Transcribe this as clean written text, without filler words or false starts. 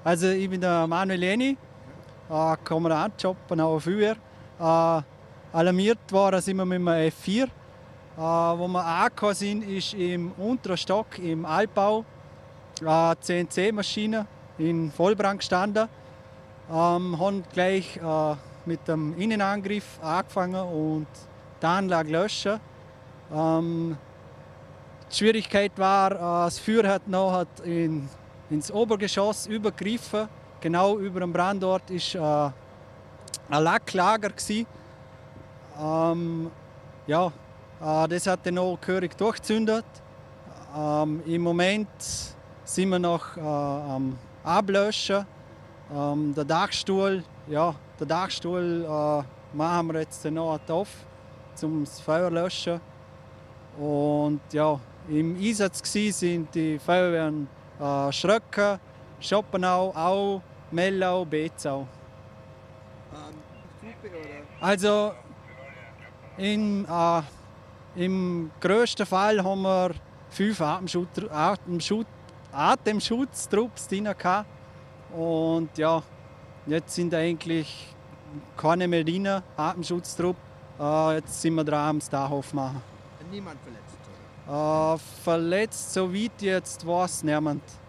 Also ich bin der Manuel Leni, Kommandant Schopenhauer Feuerwehr. Alarmiert worden sind wir mit dem F4. Wo wir angekommen sind, ist im unteren Stock im Altbau CNC-Maschine in Vollbrand gestanden. Haben gleich mit dem Innenangriff angefangen und die Anlage löschen. Die Schwierigkeit war, das Feuer hat ins Obergeschoss übergriffen. Genau über dem Brandort war ein Lacklager. Das hat dann auch gehörig durchgezündet. Im Moment sind wir noch am Ablöschen. Der Dachstuhl machen wir jetzt noch auf, um das Feuer zu löschen. Und ja, im Einsatz sind die Feuerwehren Schröcken, Schopenau, Au, Mellau, Bezau. Also im grössten Fall haben wir 5 Atemschutztrupps drin gehabt. Und ja, jetzt sind eigentlich keine mehr drin, Atemschutztrupp. Jetzt sind wir dran, am Dach aufmachen. Niemand verletzt? Verletzt, soweit jetzt weiß niemand.